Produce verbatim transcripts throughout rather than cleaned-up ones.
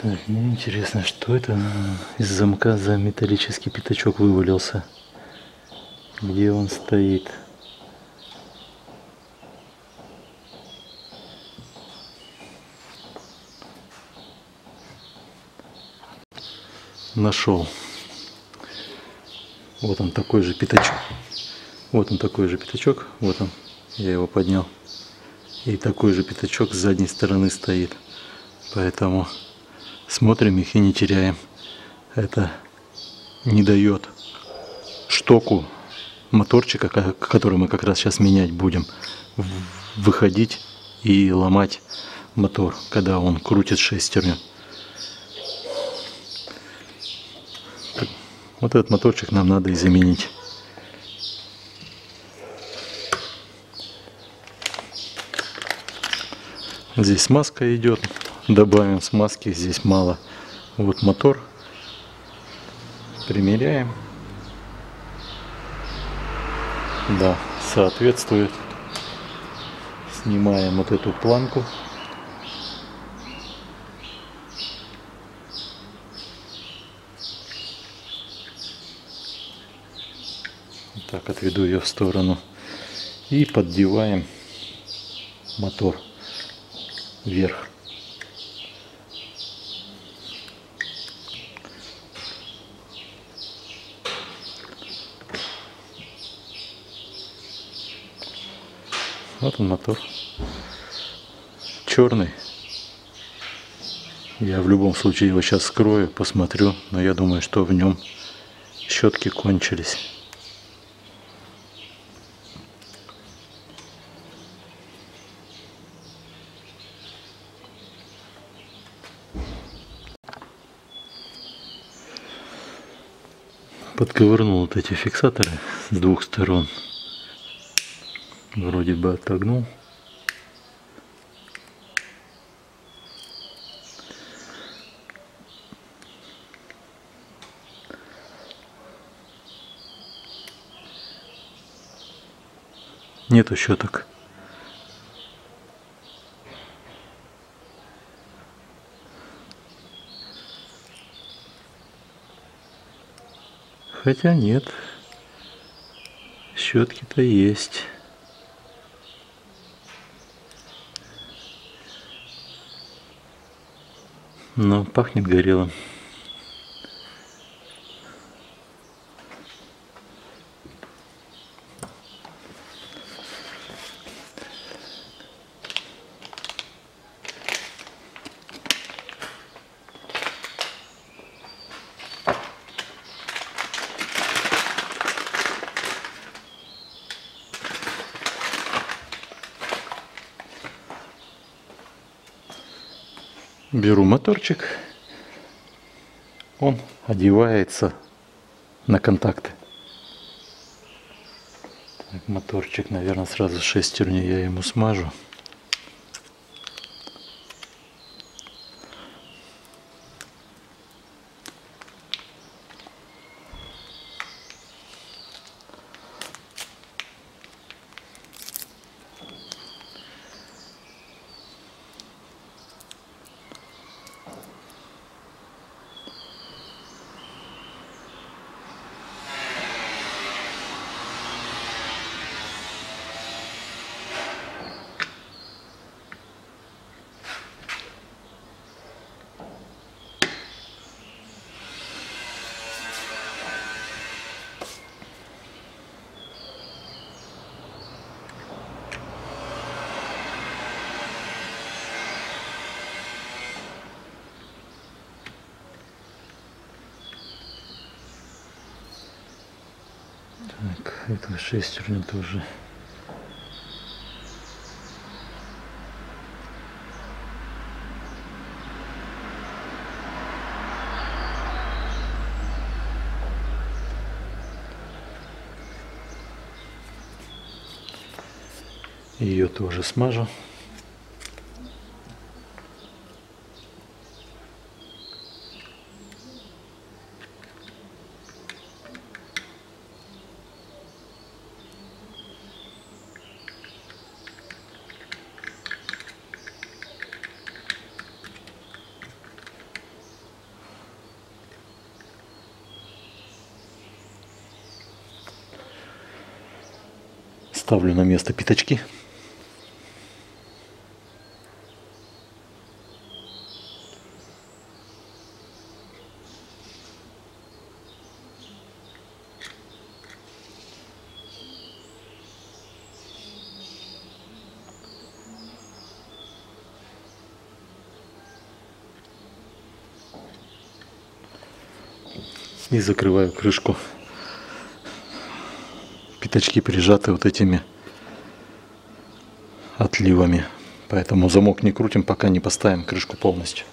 Так, мне интересно, что это из замка за металлический пятачок вывалился. Где он стоит? Нашел. Вот он такой же пятачок. Вот он такой же пятачок. Вот он. Я его поднял. И такой же пятачок с задней стороны стоит. Поэтому смотрим их и не теряем. Это не дает штоку моторчика, который мы как раз сейчас менять будем, выходить и ломать мотор, когда он крутит шестерню. Вот этот моторчик нам надо и заменить. Здесь смазка идет, добавим смазки, здесь мало. Вот мотор, примеряем. Да, соответствует. Снимаем вот эту планку. Так, отведу ее в сторону. И поддеваем мотор вверх. Вот он мотор. Черный. Я в любом случае его сейчас скрою, посмотрю, но я думаю, что в нем щетки кончились. Подковырнул вот эти фиксаторы с двух сторон. Вроде бы отогнул. Нету щеток. Хотя нет, щетки-то есть. Но пахнет горелым. Беру моторчик, он одевается на контакты. Так, моторчик, наверное, сразу шестерню я ему смажу. Так, эту шестерню тоже. Ее тоже смажу. ставлю на место пятачки. И закрываю крышку. Пятачки прижаты вот этими отливами. Поэтому замок не крутим, пока не поставим крышку полностью.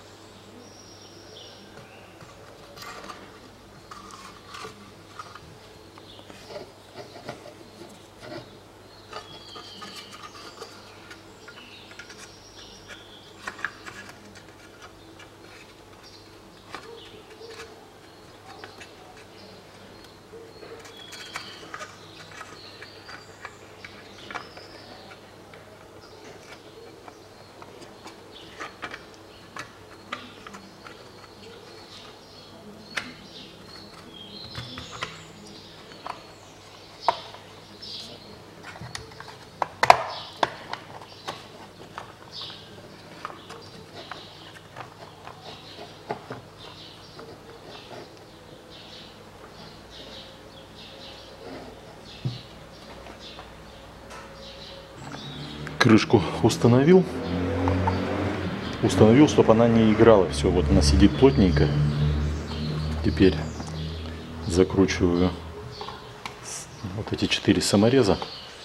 Крышку установил. Установил, чтобы она не играла. Все, вот она сидит плотненько. Теперь закручиваю вот эти четыре самореза.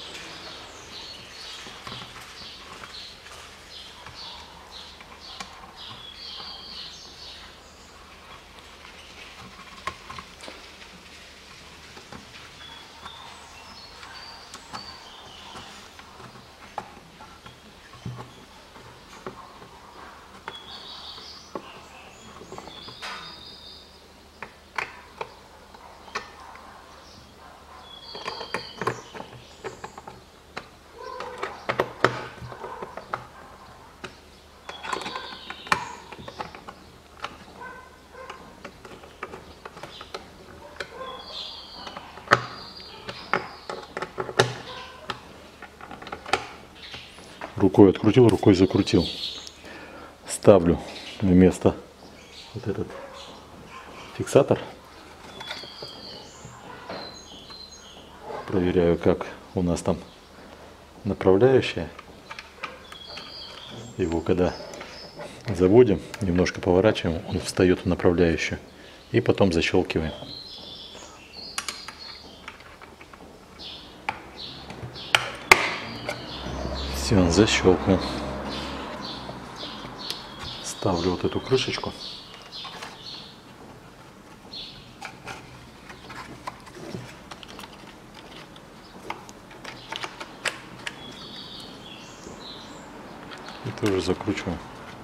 Рукой открутил, рукой закрутил. Ставлю вместо вот этот фиксатор. Проверяю, как у нас там направляющая. Его когда заводим, немножко поворачиваем, он встает в направляющую. И потом защелкиваем. Все, защелкнул. Ставлю вот эту крышечку. И тоже закручиваю.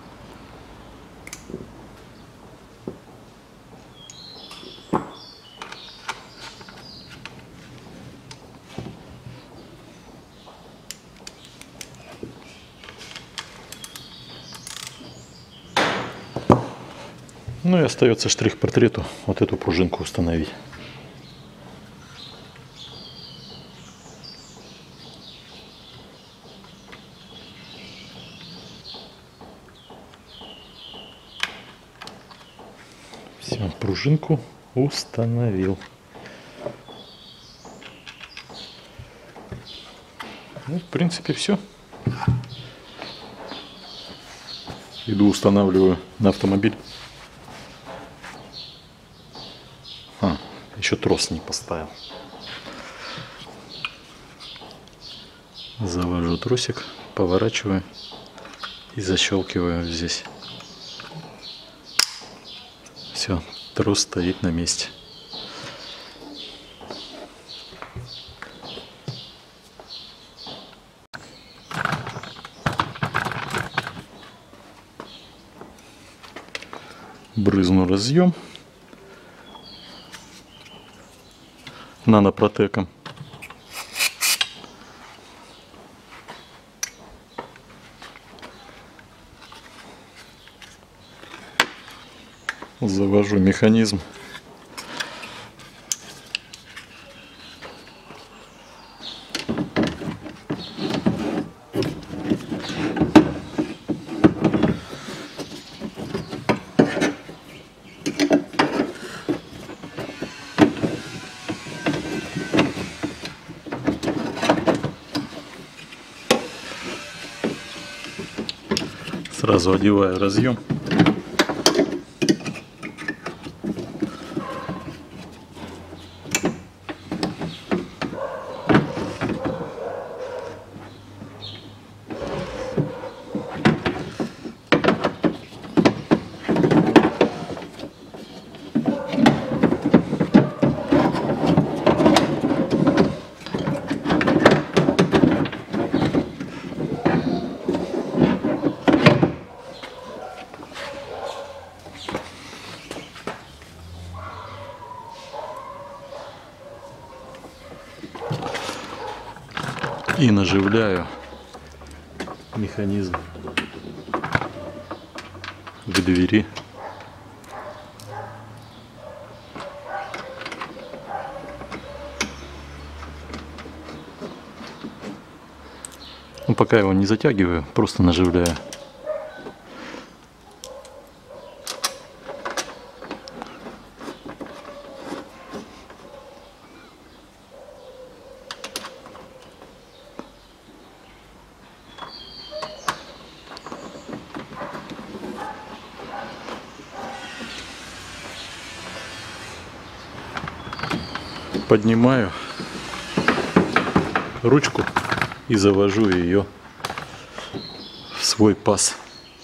Ну и остается штрих-портрету вот эту пружинку установить. Все, пружинку установил. Ну, в принципе, все. Иду устанавливаю на автомобиль. А, еще трос не поставил. Завожу тросик, поворачиваю и защелкиваю здесь. Все, трос стоит на месте. Брызну разъем нанопротеком. Завожу механизм. Сразу одеваю разъем. И наживляю механизм к двери. Ну, пока его не затягиваю, просто наживляю. Поднимаю ручку и завожу ее в свой паз.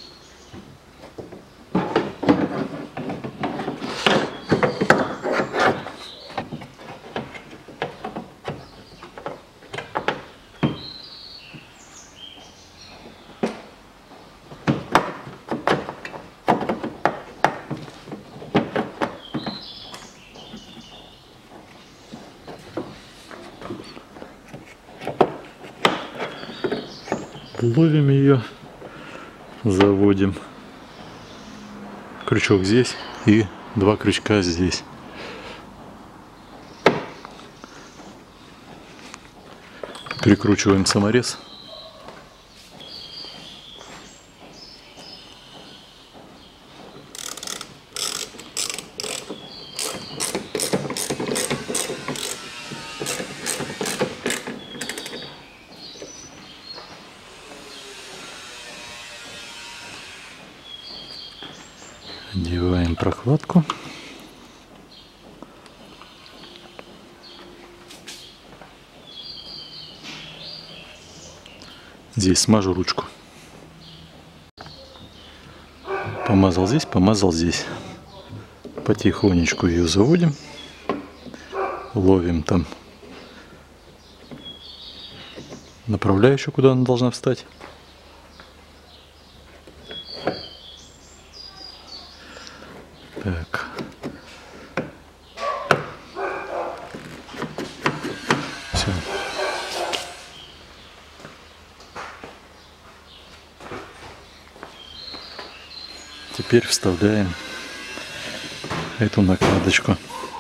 Ловим ее, заводим крючок здесь и два крючка здесь. Прикручиваем саморез. Одеваем прокладку. Здесь смажу ручку. Помазал здесь, помазал здесь. Потихонечку ее заводим. Ловим там направляющую, куда она должна встать. Так. Все. Теперь вставляем эту накладочку.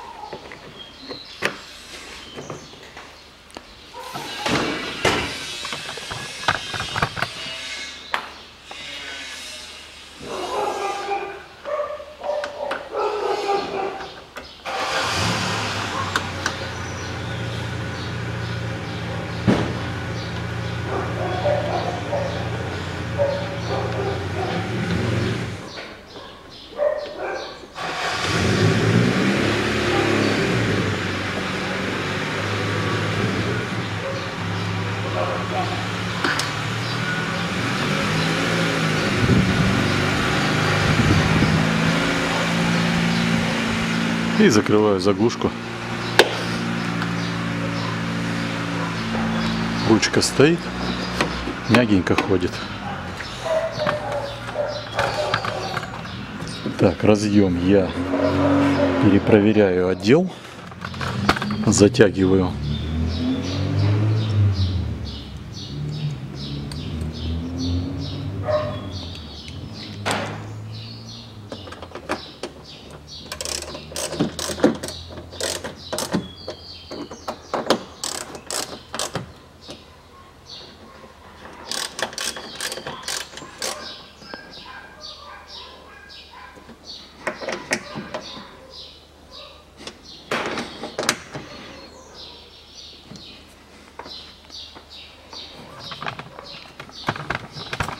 И закрываю заглушку. Ручка стоит, мягенько ходит. Так, разъем я перепроверяю отдел, затягиваю.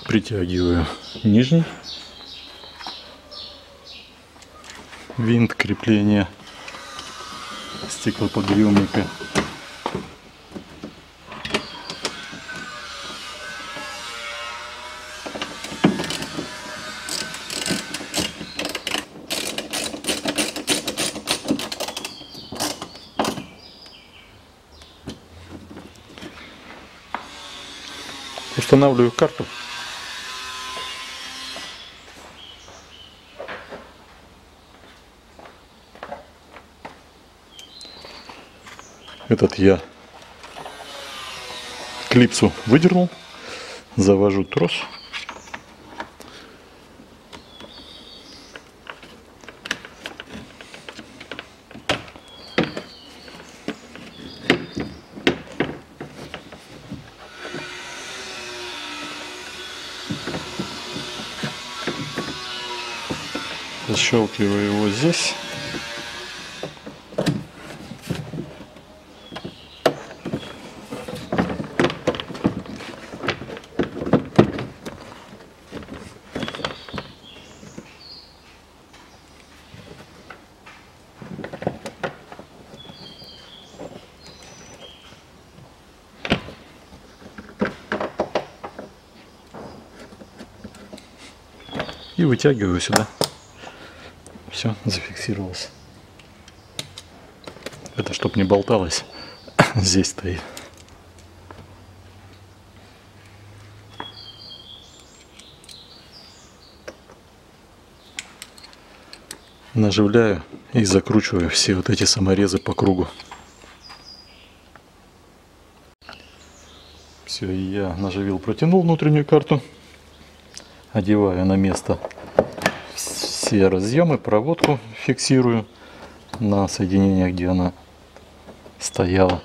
притягиваю нижний винт крепления стеклоподъемника. Устанавливаю карту. Этот я клипсу выдернул, завожу трос. Защелкиваю его здесь. И вытягиваю сюда. Все, зафиксировалось. Это чтоб не болталось. Здесь стоит. Наживляю и закручиваю все вот эти саморезы по кругу. Все, я наживил, протянул внутреннюю карту. Одеваю на место все разъемы, проводку фиксирую на соединениях, где она стояла.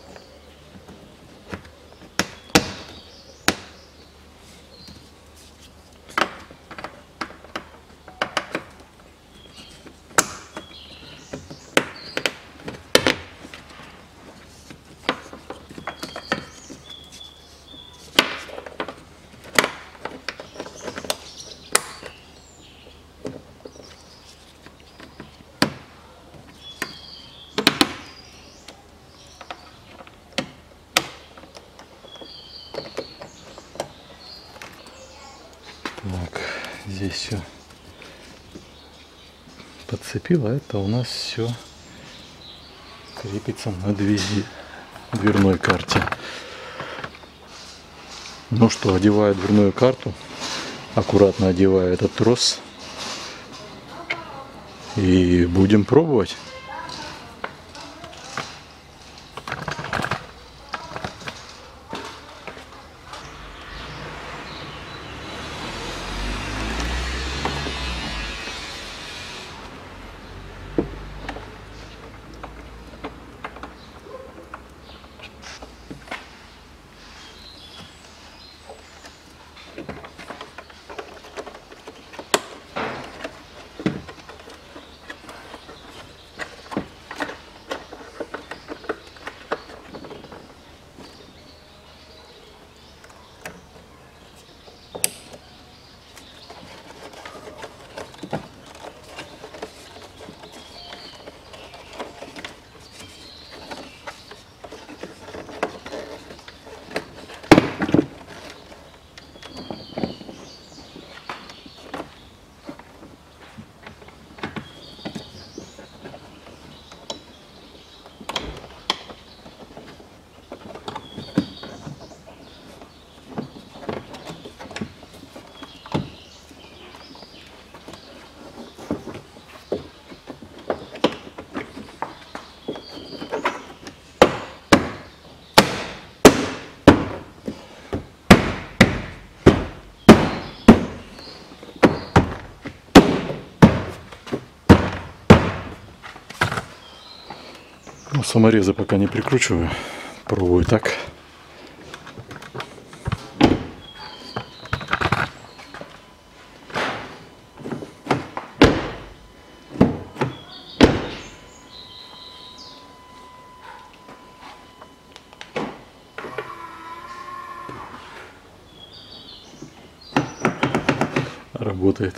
Так, здесь все подцепило. Это у нас все крепится на двери, дверной карте. Ну что, одеваю дверную карту, аккуратно одеваю этот трос и будем пробовать. Ну, саморезы пока не прикручиваю, пробую так. работает.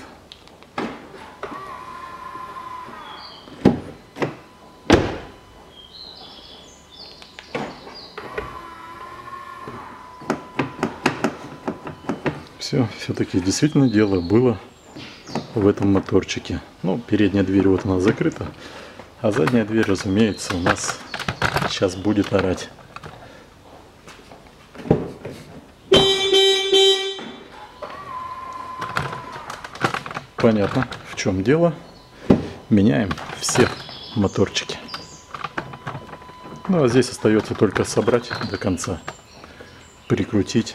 Все, все-таки действительно дело было в этом моторчике. Ну, передняя дверь вот она закрыта, а задняя дверь, разумеется, у нас сейчас будет орать. Понятно, в чем дело. Меняем все моторчики. Ну, а здесь остается только собрать до конца, прикрутить.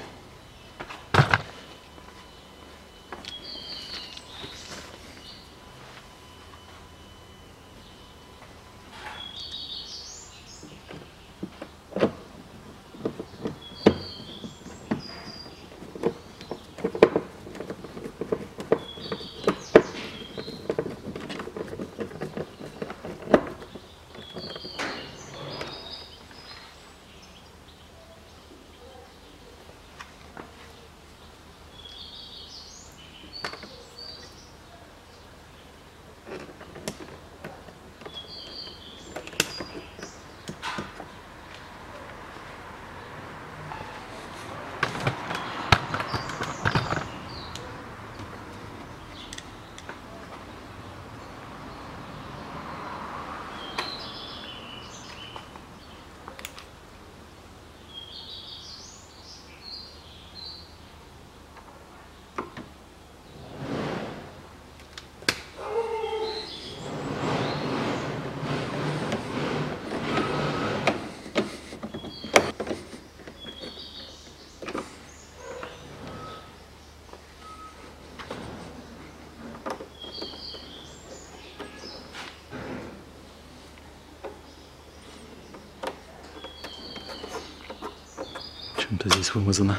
Чем-то здесь вымазано.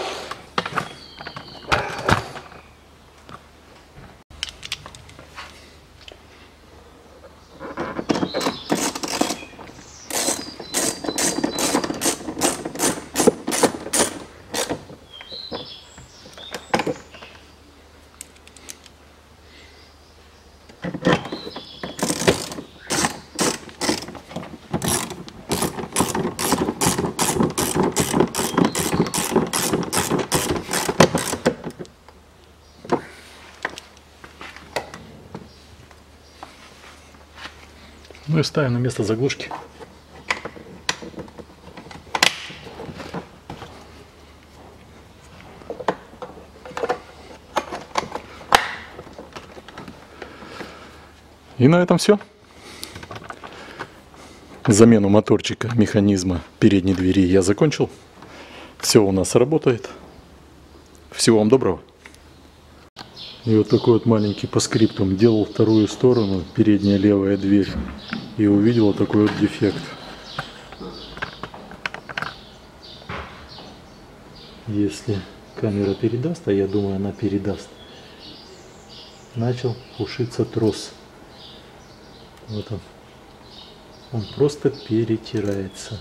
Ну и ставим на место заглушки. И на этом все. Замену моторчика, механизма передней двери я закончил. Все у нас работает. Всего вам доброго. И вот такой вот маленький по скриптум. Делал вторую сторону, передняя левая дверь. И увидел вот такой вот дефект. Если камера передаст, а я думаю, она передаст, начал пушиться трос. Вот он. Он просто перетирается.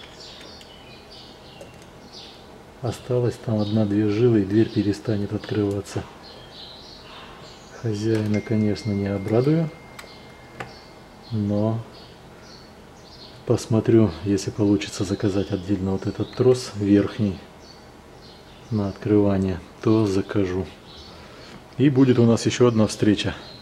Осталось там одна-две жилы, и дверь перестанет открываться. Хозяина, конечно, не обрадую, но посмотрю, если получится заказать отдельно вот этот трос верхний на открывание, то закажу. И будет у нас еще одна встреча.